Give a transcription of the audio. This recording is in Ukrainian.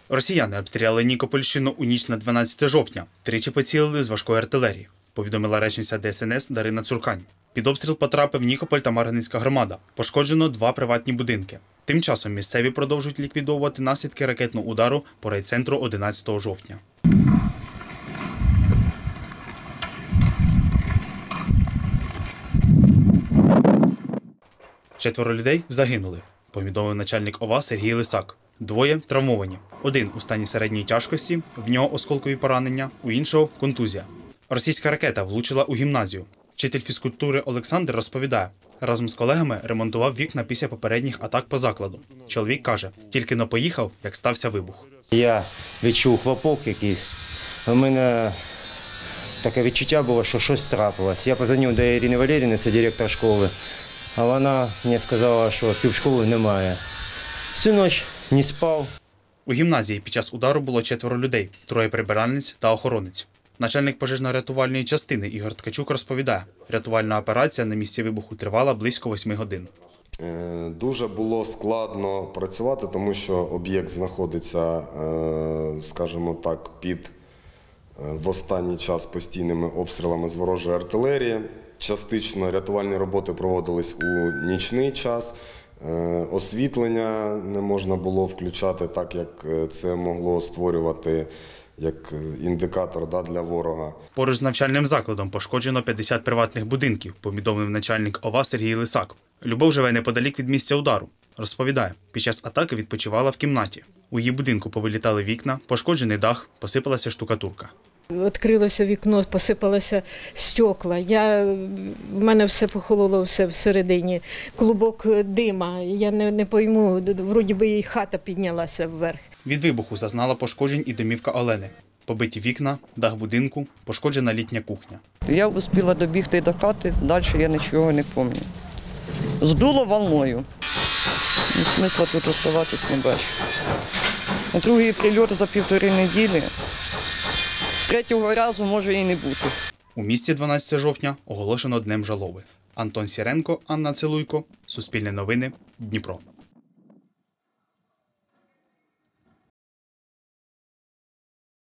Росіяни обстріляли Нікопольщину у ніч на 12 жовтня. Тричі поцілили з важкої артилерії, повідомила речниця ДСНС Дарина Цуркань. Під обстріл потрапив Нікополь та Марганецька громада. Пошкоджено 2 приватні будинки. Тим часом місцеві продовжують ліквідовувати наслідки ракетного удару по райцентру 11 жовтня. Четверо людей загинули, повідомив начальник ОВА Сергій Лисак. 2 травмовані. 1 у стані середньої тяжкості, в нього осколкові поранення, у іншого – контузія. Російська ракета влучила у гімназію. Вчитель фізкультури Олександр розповідає, разом з колегами ремонтував вікна після попередніх атак по закладу. Чоловік каже, тільки-но поїхав, як стався вибух. Я відчув хлопок якийсь. У мене таке відчуття було, що щось трапилось. Я подзвонив до Ірини Валеріївни, це директор школи, а вона мені сказала, що півшколи немає. Всю ніч не спав. У гімназії під час удару було 4 людей, 3 прибиральниць та охоронець. Начальник пожежно-рятувальної частини Ігор Ткачук розповідає, рятувальна операція на місці вибуху тривала близько 8 годин. Дуже було складно працювати, тому що об'єкт знаходиться, скажімо так, під в останній час постійними обстрілами з ворожої артилерії. Частично рятувальні роботи проводились у нічний час. Освітлення не можна було включати так, як це могло створювати як індикатор для ворога. Поруч з навчальним закладом пошкоджено 50 приватних будинків, повідомив начальник ОВА Сергій Лисак. Любов живе неподалік від місця удару. Розповідає, під час атаки відпочивала в кімнаті. У її будинку повилітали вікна, пошкоджений дах, посипалася штукатурка. Відкрилося вікно, посипалося стекла. В мене все похололо все всередині. Клубок дима. Я не пойму, вроді би і хата піднялася вверх. Від вибуху зазнала пошкоджень і домівка Олени. Побиті вікна, дах будинку, пошкоджена літня кухня. Я встигла добігти до хати, далі я нічого не пам'ятаю. Здуло волною. Смисла тут оставатись не бачу. Другий прильот за 1,5 неділі. Третього разу може і не бути. У місті 12 жовтня оголошено Днем жалоби. Антон Сіренко, Анна Целуйко, Суспільне новини, Дніпро.